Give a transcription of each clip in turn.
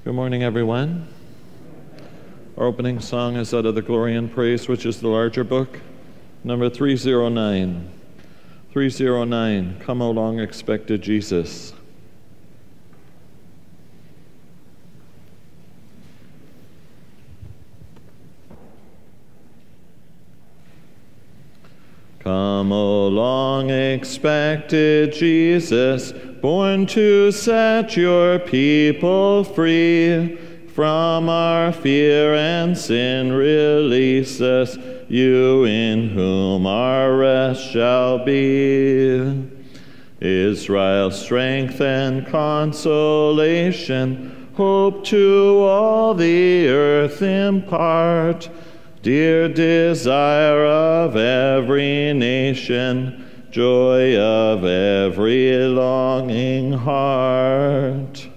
Good morning, everyone. Our opening song is out of the Glory and Praise, which is the larger book, number 309. 309, Come, O Long Expected Jesus. Come, O long expected Jesus, born to set your people free. From our fear and sin release us, you in whom our rest shall be. Israel's strength and consolation, hope to all the earth impart. Dear desire of every nation, joy of every longing heart.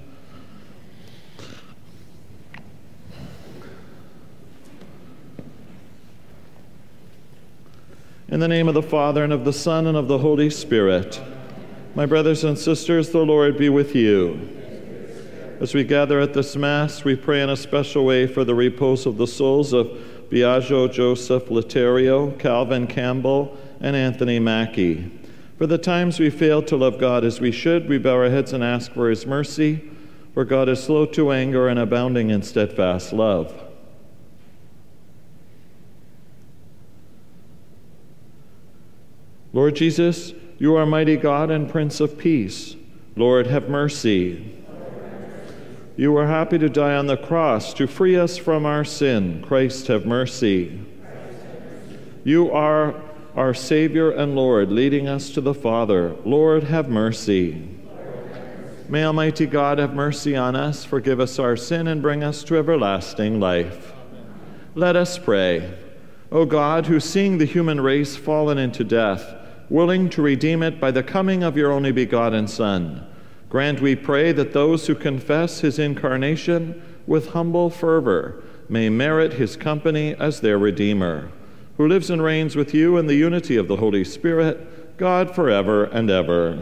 In the name of the Father, and of the Son, and of the Holy Spirit. My brothers and sisters, the Lord be with you. As we gather at this Mass, we pray in a special way for the repose of the souls of Biagio Joseph Laterio, Calvin Campbell, and Anthony Mackey. For the times we fail to love God as we should, we bow our heads and ask for his mercy, for God is slow to anger and abounding in steadfast love. Lord Jesus, you are mighty God and Prince of Peace. Lord, have mercy. You were happy to die on the cross to free us from our sin. Christ, have mercy. You are our Savior and Lord, leading us to the Father. Lord, have mercy. May Almighty God have mercy on us, forgive us our sin, and bring us to everlasting life. Let us pray. O God, who seeing the human race fallen into death, willing to redeem it by the coming of your only begotten Son, grant, we pray, that those who confess his incarnation with humble fervor may merit his company as their Redeemer, who lives and reigns with you in the unity of the Holy Spirit, God forever and ever.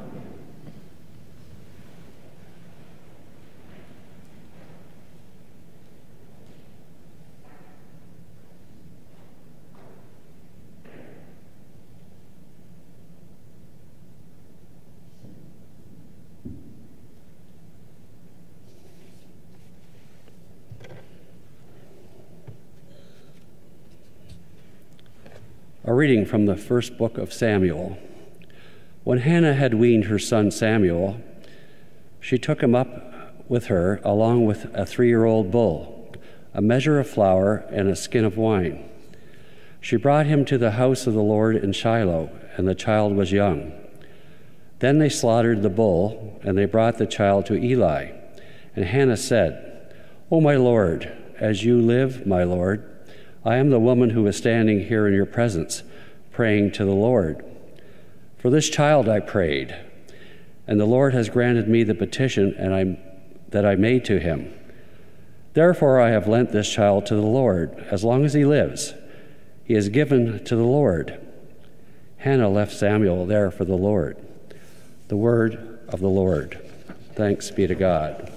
A reading from the first book of Samuel. When Hannah had weaned her son Samuel, she took him up with her along with a 3-year-old bull, a measure of flour, and a skin of wine. She brought him to the house of the Lord in Shiloh, and the child was young. Then they slaughtered the bull, and they brought the child to Eli. And Hannah said, "O my Lord, as you live, my Lord, I am the woman who is standing here in your presence, praying to the Lord. For this child I prayed, and the Lord has granted me the petition that I made to him. Therefore I have lent this child to the Lord. As long as he lives, he is given to the Lord." Hannah left Samuel there for the Lord. The word of the Lord. Thanks be to God.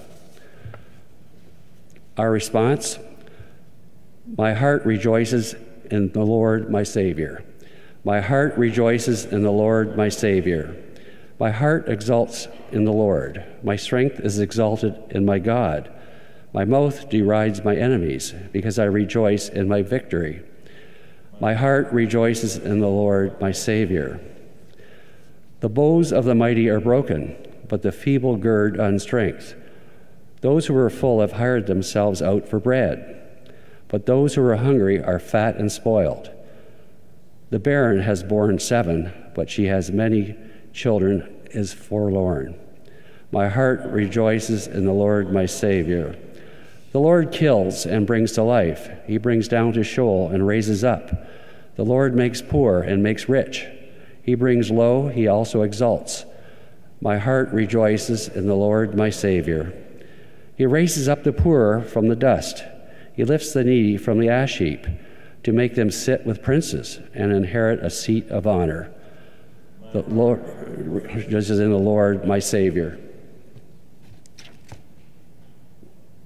Our response: my heart rejoices in the Lord, my Savior. My heart rejoices in the Lord, my Savior. My heart exults in the Lord. My strength is exalted in my God. My mouth derides my enemies, because I rejoice in my victory. My heart rejoices in the Lord, my Savior. The bows of the mighty are broken, but the feeble gird on strength. Those who are full have hired themselves out for bread, but those who are hungry are fat and spoiled. The barren has borne 7, but she has many children, is forlorn. My heart rejoices in the Lord, my Savior. The Lord kills and brings to life. He brings down to Sheol and raises up. The Lord makes poor and makes rich. He brings low, he also exalts. My heart rejoices in the Lord, my Savior. He raises up the poor from the dust. He lifts the needy from the ash heap to make them sit with princes and inherit a seat of honor. The Lord rejoices in the Lord, my Savior.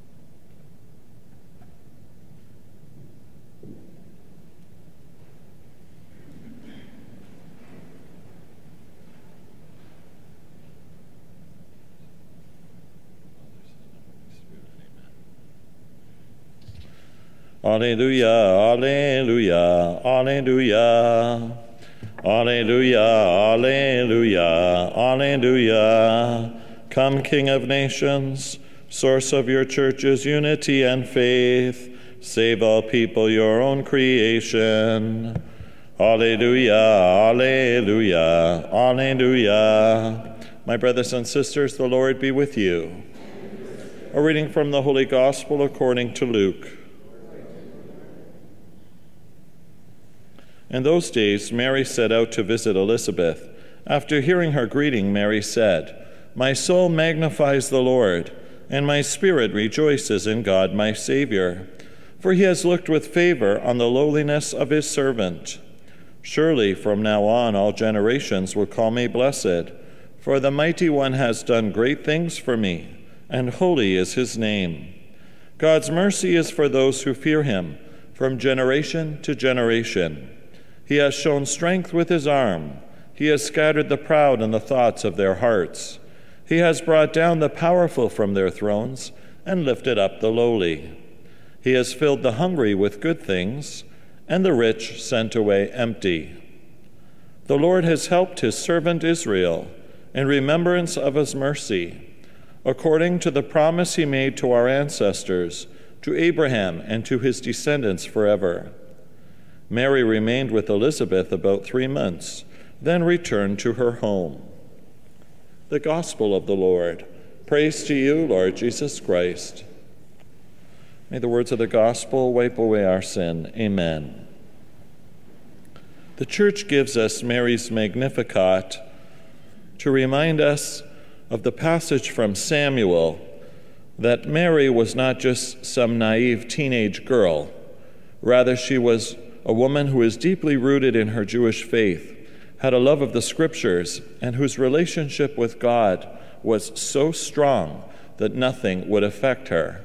Alleluia, alleluia, alleluia. Alleluia, alleluia, alleluia. Come, King of nations, source of your church's unity and faith, save all people, your own creation. Alleluia, alleluia, alleluia. My brothers and sisters, the Lord be with you. A reading from the Holy Gospel according to Luke. In those days, Mary set out to visit Elizabeth. After hearing her greeting, Mary said, "My soul magnifies the Lord, and my spirit rejoices in God my Savior, for he has looked with favor on the lowliness of his servant. Surely from now on all generations will call me blessed, for the Mighty One has done great things for me, and holy is his name. God's mercy is for those who fear him, from generation to generation. He has shown strength with his arm. He has scattered the proud in the thoughts of their hearts. He has brought down the powerful from their thrones and lifted up the lowly. He has filled the hungry with good things, and the rich sent away empty. The Lord has helped his servant Israel in remembrance of his mercy, according to the promise he made to our ancestors, to Abraham and to his descendants forever." Mary remained with Elizabeth about 3 months, then returned to her home. The Gospel of the Lord. Praise to you, Lord Jesus Christ. May the words of the Gospel wipe away our sin. Amen. The Church gives us Mary's Magnificat to remind us of the passage from Samuel that Mary was not just some naive teenage girl. Rather, she was a woman who is deeply rooted in her Jewish faith, had a love of the Scriptures, and whose relationship with God was so strong that nothing would affect her.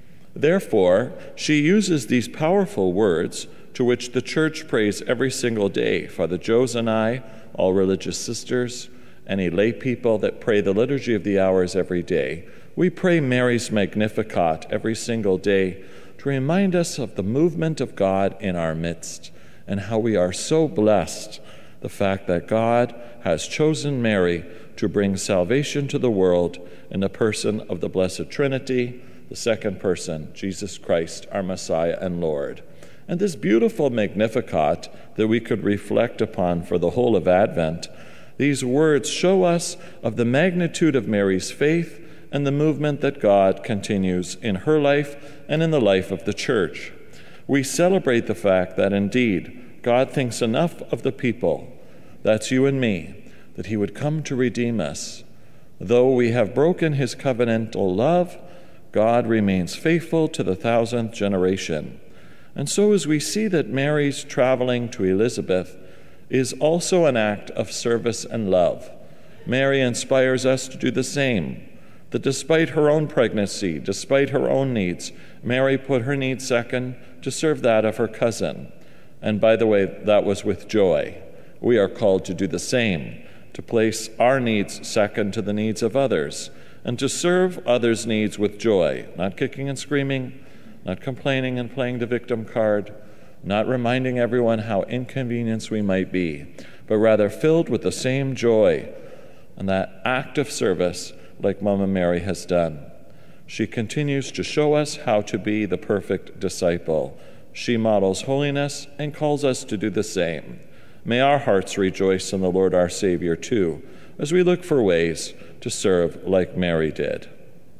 Therefore, she uses these powerful words to which the Church prays every single day. Father Joes and I, all religious sisters, any lay people that pray the Liturgy of the Hours every day, we pray Mary's Magnificat every single day to remind us of the movement of God in our midst and how we are so blessed, the fact that God has chosen Mary to bring salvation to the world in the person of the Blessed Trinity, the second person, Jesus Christ, our Messiah and Lord. And this beautiful Magnificat that we could reflect upon for the whole of Advent, these words show us of the magnitude of Mary's faith and the movement that God continues in her life and in the life of the Church. We celebrate the fact that indeed God thinks enough of the people, that's you and me, that he would come to redeem us. Though we have broken his covenantal love, God remains faithful to the 1000th generation. And so as we see that Mary's traveling to Elizabeth is also an act of service and love, Mary inspires us to do the same. That despite her own pregnancy, despite her own needs, Mary put her needs second to serve that of her cousin. And by the way, that was with joy. We are called to do the same, to place our needs second to the needs of others, and to serve others' needs with joy, not kicking and screaming, not complaining and playing the victim card, not reminding everyone how inconvenienced we might be, but rather filled with the same joy and that act of service like Mama Mary has done. She continues to show us how to be the perfect disciple. She models holiness and calls us to do the same. May our hearts rejoice in the Lord our Savior too, as we look for ways to serve like Mary did.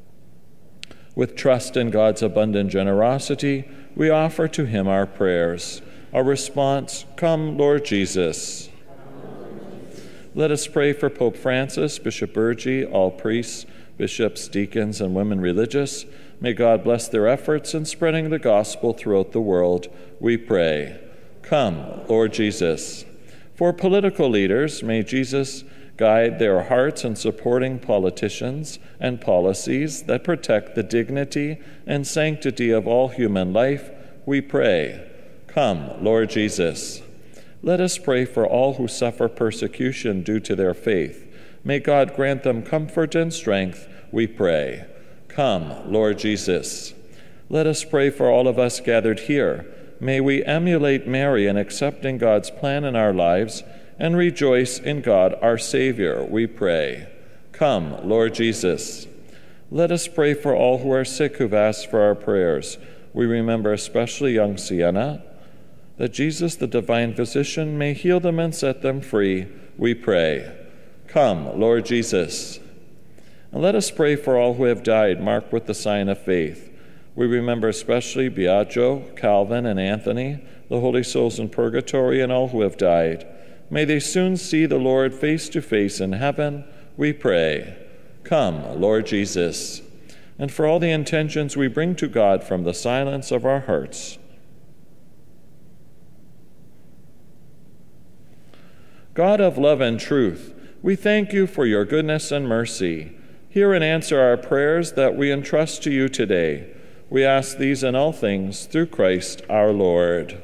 With trust in God's abundant generosity, we offer to him our prayers. Our response, "Come, Lord Jesus." Let us pray for Pope Francis, Bishop Burgi, all priests, bishops, deacons, and women religious. May God bless their efforts in spreading the gospel throughout the world. We pray. Come, Lord Jesus. For political leaders, may Jesus guide their hearts in supporting politicians and policies that protect the dignity and sanctity of all human life. We pray. Come, Lord Jesus. Let us pray for all who suffer persecution due to their faith. May God grant them comfort and strength, we pray. Come, Lord Jesus. Let us pray for all of us gathered here. May we emulate Mary in accepting God's plan in our lives and rejoice in God our Savior, we pray. Come, Lord Jesus. Let us pray for all who are sick who've asked for our prayers. We remember especially young Sienna, that Jesus, the divine physician, may heal them and set them free, we pray. Come, Lord Jesus. And let us pray for all who have died, marked with the sign of faith. We remember especially Biagio, Calvin, and Anthony, the holy souls in purgatory, and all who have died. May they soon see the Lord face to face in heaven, we pray. Come, Lord Jesus. And for all the intentions we bring to God from the silence of our hearts. God of love and truth, we thank you for your goodness and mercy. Hear and answer our prayers that we entrust to you today. We ask these and all things through Christ our Lord.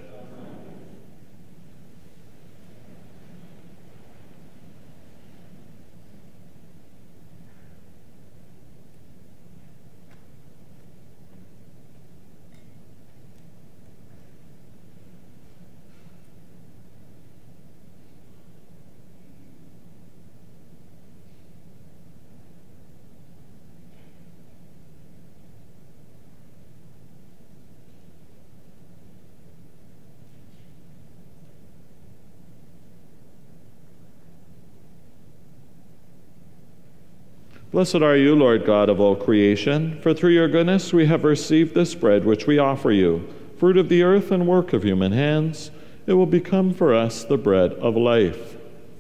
Blessed are you, Lord God of all creation, for through your goodness we have received this bread which we offer you, fruit of the earth and work of human hands. It will become for us the bread of life.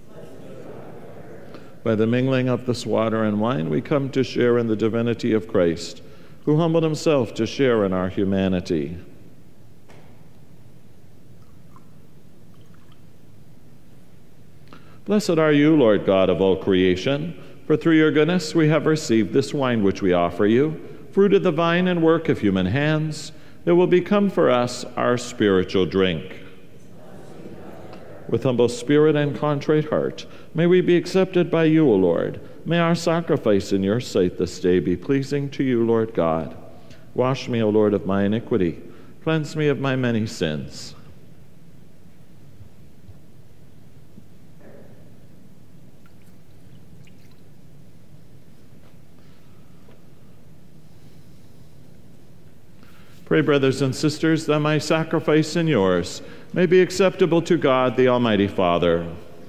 By the mingling of this water and wine, we come to share in the divinity of Christ, who humbled himself to share in our humanity. Blessed are you, Lord God of all creation, for through your goodness we have received this wine which we offer you, fruit of the vine and work of human hands. It will become for us our spiritual drink. With humble spirit and contrite heart, may we be accepted by you, O Lord. May our sacrifice in your sight this day be pleasing to you, Lord God. Wash me, O Lord, of my iniquity. Cleanse me of my many sins. Pray, brothers and sisters, that my sacrifice and yours may be acceptable to God, the Almighty Father.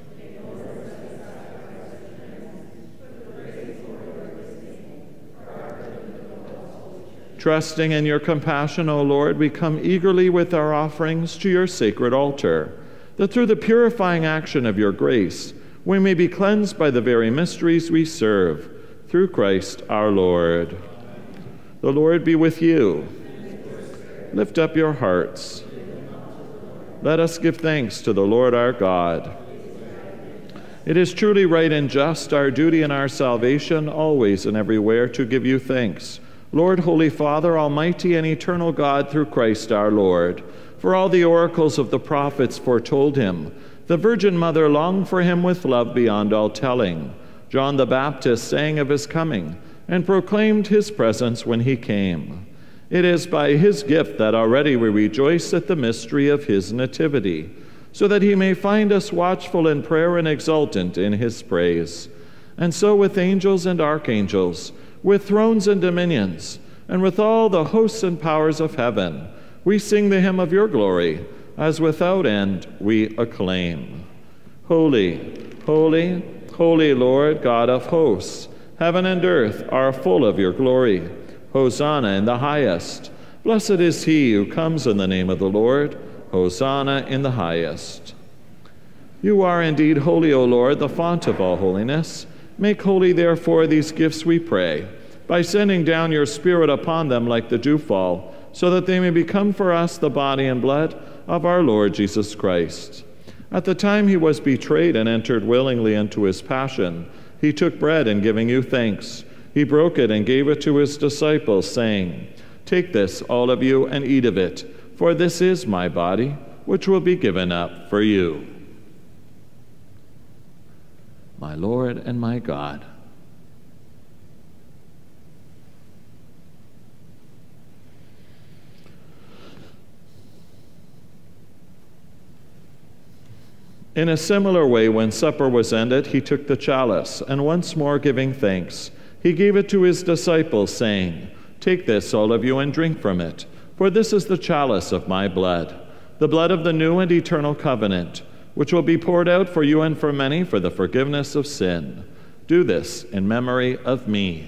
Trusting in your compassion, O Lord, we come eagerly with our offerings to your sacred altar, that through the purifying action of your grace, we may be cleansed by the very mysteries we serve, through Christ our Lord. The Lord be with you. Lift up your hearts. Let us give thanks to the Lord our God. It is truly right and just, our duty and our salvation, always and everywhere to give you thanks, Lord, Holy Father, Almighty and eternal God, through Christ our Lord. For all the oracles of the prophets foretold him. The Virgin Mother longed for him with love beyond all telling. John the Baptist sang of his coming and proclaimed his presence when he came. It is by his gift that already we rejoice at the mystery of his nativity, so that he may find us watchful in prayer and exultant in his praise. And so with angels and archangels, with thrones and dominions, and with all the hosts and powers of heaven, we sing the hymn of your glory, as without end we acclaim. Holy, holy, holy Lord, God of hosts, heaven and earth are full of your glory. Hosanna in the highest. Blessed is he who comes in the name of the Lord. Hosanna in the highest. You are indeed holy, O Lord, the font of all holiness. Make holy, therefore, these gifts, we pray, by sending down your Spirit upon them like the dewfall, so that they may become for us the body and blood of our Lord Jesus Christ. At the time he was betrayed and entered willingly into his passion, he took bread and giving you thanks, he broke it and gave it to his disciples, saying, "Take this, all of you, and eat of it, for this is my body, which will be given up for you." My Lord and my God. In a similar way, when supper was ended, he took the chalice, and once more giving thanks, he gave it to his disciples, saying, "Take this, all of you, and drink from it, for this is the chalice of my blood, the blood of the new and eternal covenant, which will be poured out for you and for many for the forgiveness of sin. Do this in memory of me."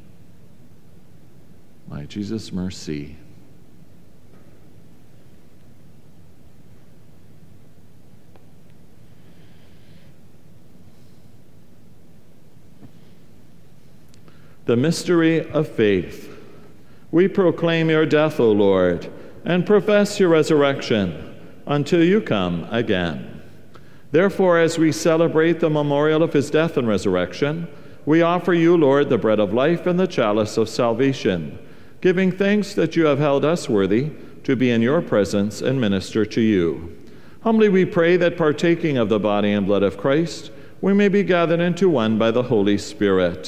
My Jesus, mercy. The mystery of faith. We proclaim your death, O Lord, and profess your resurrection until you come again. Therefore, as we celebrate the memorial of his death and resurrection, we offer you, Lord, the bread of life and the chalice of salvation, giving thanks that you have held us worthy to be in your presence and minister to you. Humbly we pray that, partaking of the body and blood of Christ, we may be gathered into one by the Holy Spirit.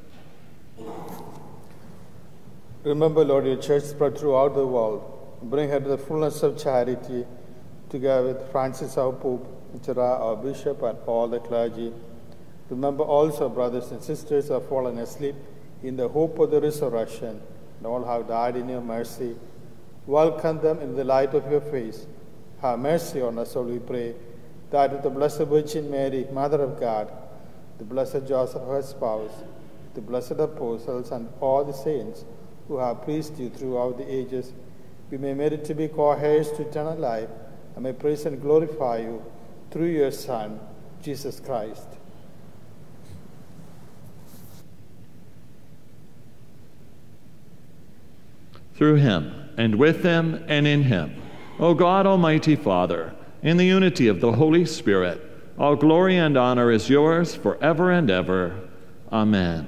Remember, Lord, your church spread throughout the world. Bring her to the fullness of charity, together with Francis, our Pope, Chira, our Bishop, and all the clergy. Remember also brothers and sisters who have fallen asleep in the hope of the resurrection, and all have died in your mercy. Welcome them in the light of your face. Have mercy on us, all we pray, that with the Blessed Virgin Mary, Mother of God, the Blessed Joseph, her spouse, the blessed apostles, and all the saints who have pleased you throughout the ages, we may merit to be co-heirs to eternal life, and may praise and glorify you through your Son, Jesus Christ. Through him, and with him, and in him, O God, Almighty Father, in the unity of the Holy Spirit, all glory and honor is yours forever and ever. Amen.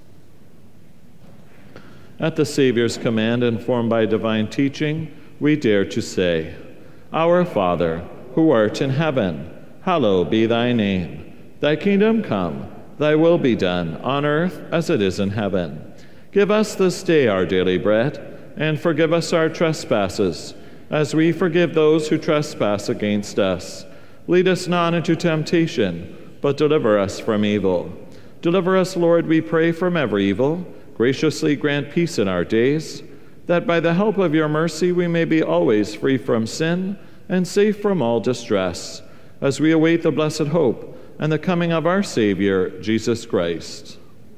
At the Savior's command, informed by divine teaching, we dare to say, Our Father, who art in heaven, hallowed be thy name. Thy kingdom come, thy will be done, on earth as it is in heaven. Give us this day our daily bread, and forgive us our trespasses, as we forgive those who trespass against us. Lead us not into temptation, but deliver us from evil. Deliver us, Lord, we pray, from every evil. Graciously grant peace in our days, that by the help of your mercy we may be always free from sin and safe from all distress, as we await the blessed hope and the coming of our Savior, Jesus Christ.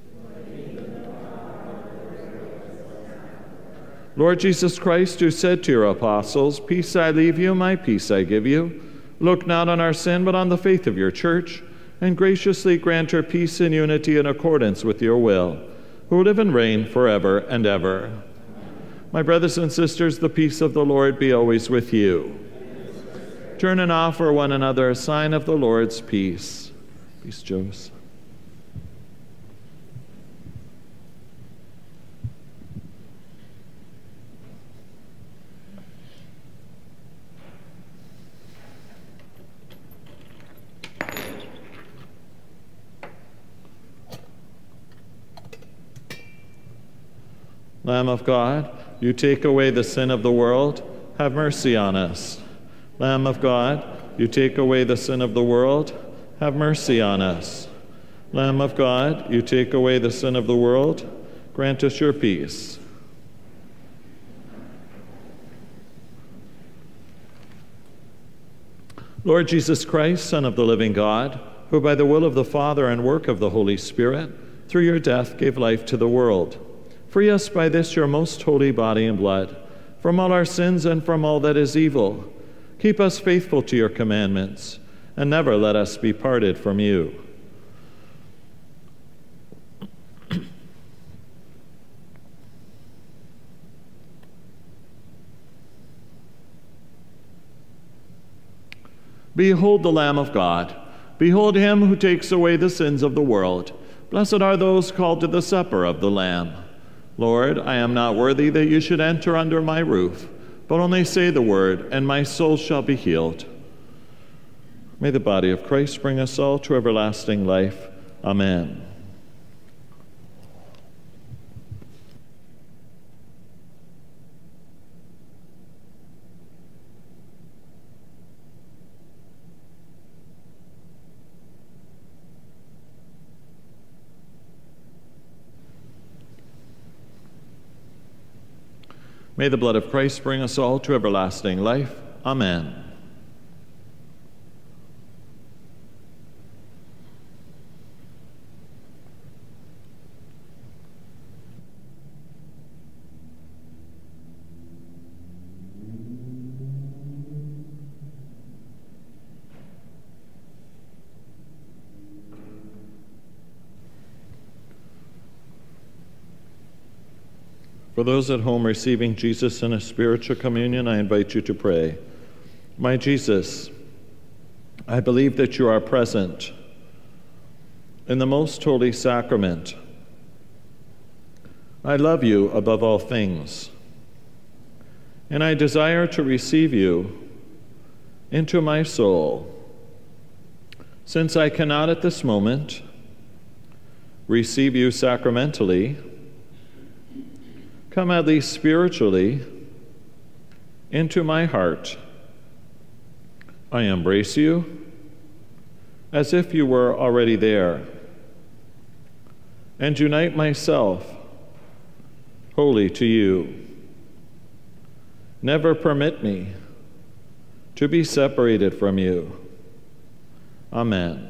Lord Jesus Christ, who said to your apostles, "Peace I leave you, my peace I give you," look not on our sin, but on the faith of your church, and graciously grant her peace and unity in accordance with your will, who live and reign forever and ever. My brothers and sisters, the peace of the Lord be always with you. Turn and offer one another a sign of the Lord's peace. Peace, Joseph. Lamb of God, you take away the sin of the world, have mercy on us. Lamb of God, you take away the sin of the world, have mercy on us. Lamb of God, you take away the sin of the world, grant us your peace. Lord Jesus Christ, Son of the living God, who by the will of the Father and work of the Holy Spirit, through your death gave life to the world, free us by this your most holy body and blood from all our sins and from all that is evil. Keep us faithful to your commandments, and never let us be parted from you. Behold the Lamb of God. Behold him who takes away the sins of the world. Blessed are those called to the supper of the Lamb. Lord, I am not worthy that you should enter under my roof, but only say the word, and my soul shall be healed. May the body of Christ bring us all to everlasting life. Amen. May the blood of Christ bring us all to everlasting life. Amen. For those at home receiving Jesus in a spiritual communion, I invite you to pray. My Jesus, I believe that you are present in the most holy sacrament. I love you above all things, and I desire to receive you into my soul. Since I cannot at this moment receive you sacramentally, come at least spiritually into my heart. I embrace you as if you were already there, and unite myself wholly to you. Never permit me to be separated from you. Amen.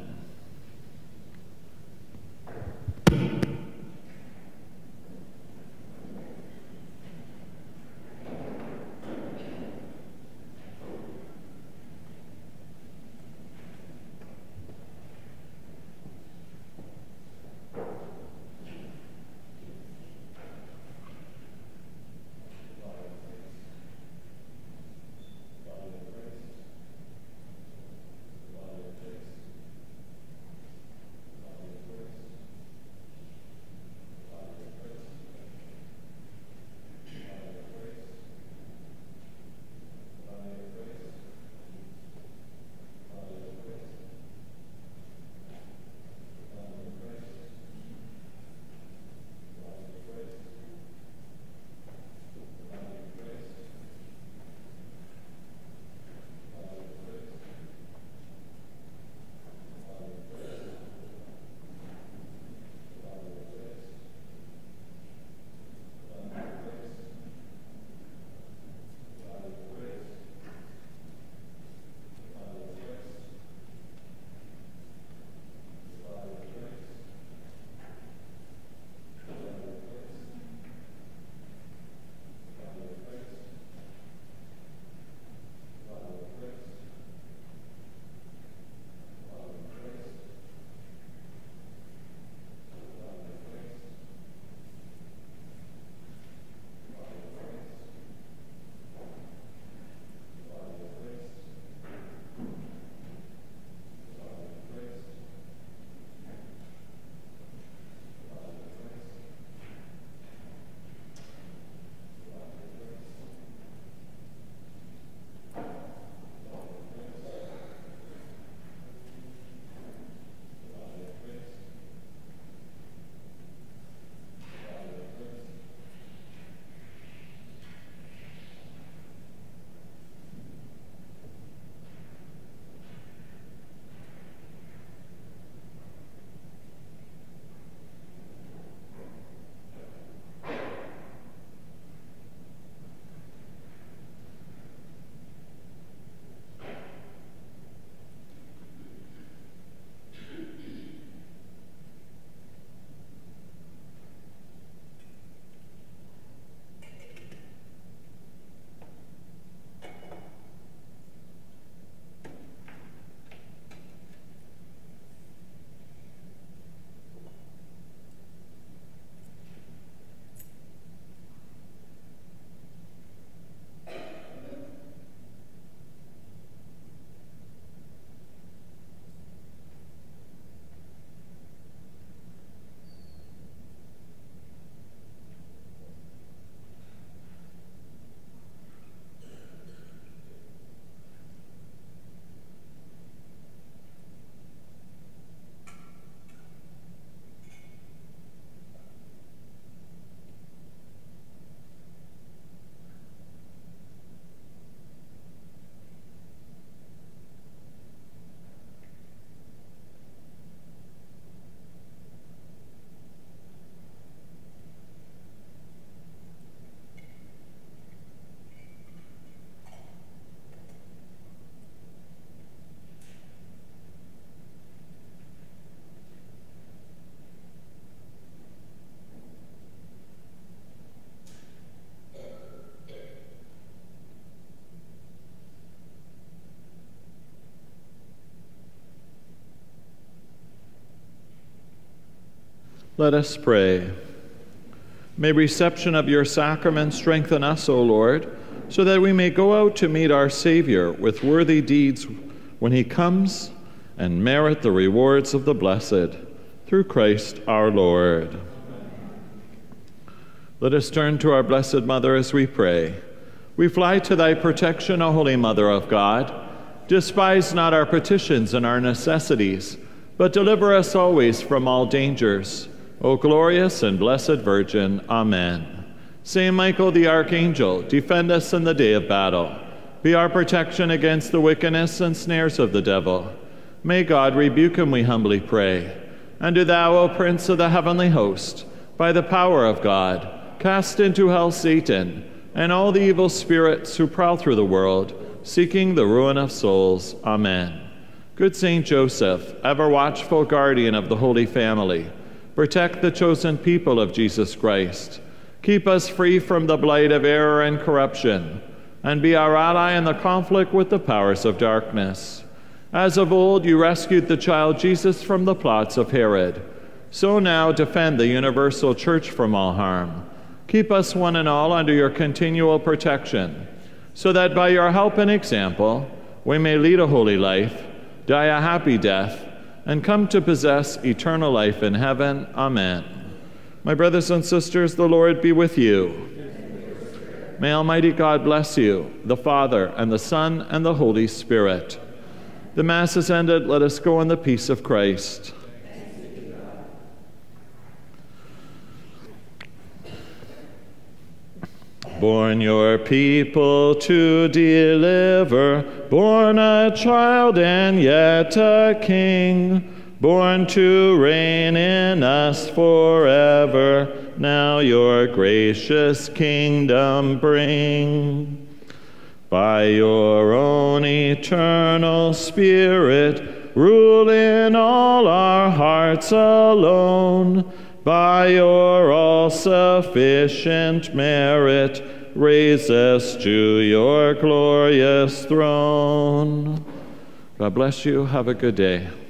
Let us pray. May reception of your sacrament strengthen us, O Lord, so that we may go out to meet our Savior with worthy deeds when he comes and merit the rewards of the blessed. Through Christ our Lord. Let us turn to our Blessed Mother as we pray. We fly to thy protection, O Holy Mother of God. Despise not our petitions and our necessities, but deliver us always from all dangers. O glorious and blessed Virgin. Amen. Saint Michael the Archangel, defend us in the day of battle. Be our protection against the wickedness and snares of the devil. May God rebuke him, we humbly pray. And do thou, O Prince of the heavenly host, by the power of God, cast into hell Satan and all the evil spirits who prowl through the world, seeking the ruin of souls. Amen. Good Saint Joseph, ever watchful guardian of the Holy Family, protect the chosen people of Jesus Christ. Keep us free from the blight of error and corruption, and be our ally in the conflict with the powers of darkness. As of old you rescued the child Jesus from the plots of Herod, so now defend the universal church from all harm. Keep us one and all under your continual protection, so that by your help and example we may lead a holy life, die a happy death, and come to possess eternal life in heaven. Amen. My brothers and sisters, the Lord be with you. May Almighty God bless you, the Father, and the Son, and the Holy Spirit. The Mass is ended. Let us go in the peace of Christ. Born your people to deliver, born a child and yet a king, born to reign in us forever, now your gracious kingdom bring. By your own eternal Spirit, rule in all our hearts alone. By your all-sufficient merit, raise us to your glorious throne. God bless you. Have a good day.